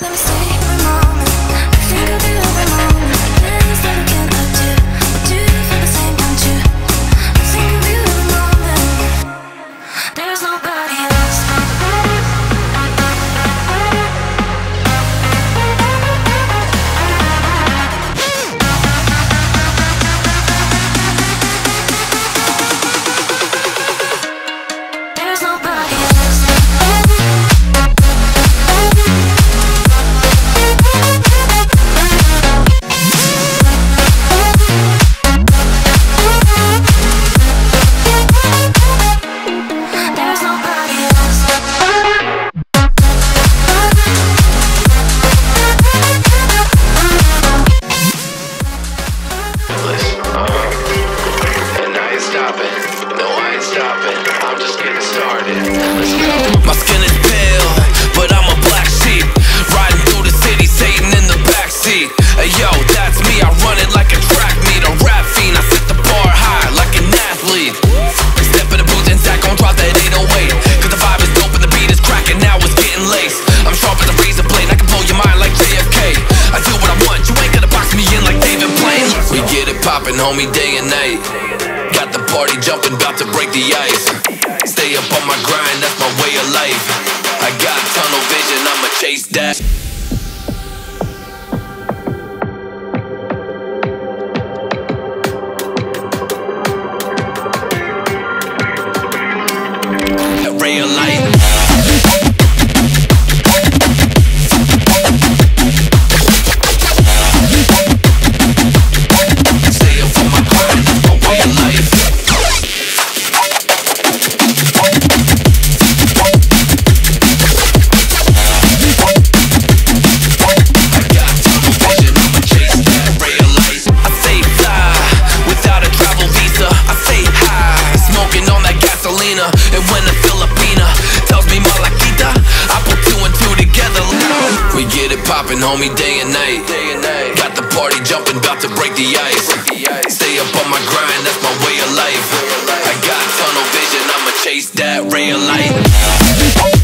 Let me stay in the moment. I think of you every moment. Things that I can't undo. Do you feel the same, don't you? I think of you every moment. There's nobody else. There's nobody else. There's nobody else. And I ain't stopping. No, I ain't stopping. I'm just getting started. Let's go. My skin is pale, but I'm a black sheep. Riding through the city, Satan in the backseat. Hey yo, that's me. I run it like a track meet, a rap fiend. I set the bar high like an athlete. Step in the booth and Zach gon' drop that 808. Cause the vibe is dope and the beat is cracking. Now it's getting laced. I'm sharp as a razor blade. I can blow your mind like JFK. I do what I want. You ain't gonna box me in like David Blaine. We get it poppin', homie, day and night. Got the party jumping, about to break the ice. Stay up on my grind, that's my way of life. I got tunnel vision, I'ma chase that. That ray of light. Stay up on my grind, that's my way of life. And when a Filipina tells me Malakita, I put two and two together. We get it poppin', homie, day and night. Got the party jumping, about to break the ice. Stay up on my grind, that's my way of life. I got tunnel vision, I'ma chase that ray of light.